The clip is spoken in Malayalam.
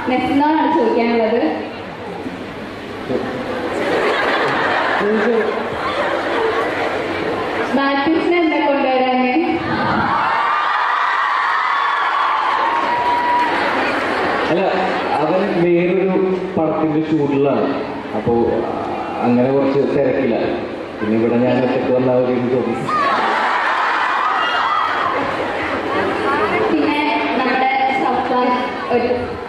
നെസ്ലിനോടാണ് ചോദിക്കാനുള്ളത്. മാത്യൂസിനെ എന്താ കൊണ്ടുവരാന്? അല്ല, അവൻ വേറൊരു പടത്തിന്റെ ഷൂട്ടിലാണ്. അപ്പോൾ അങ്ങനെ കുറച്ച് തിരക്കില്ല. പിന്നെ ഇവിടെ ഞാൻ ഒറ്റക്ക് വന്നവരെയും തോന്നി. പിന്നെ നമ്മുടെ സൗത്ത് ഒരു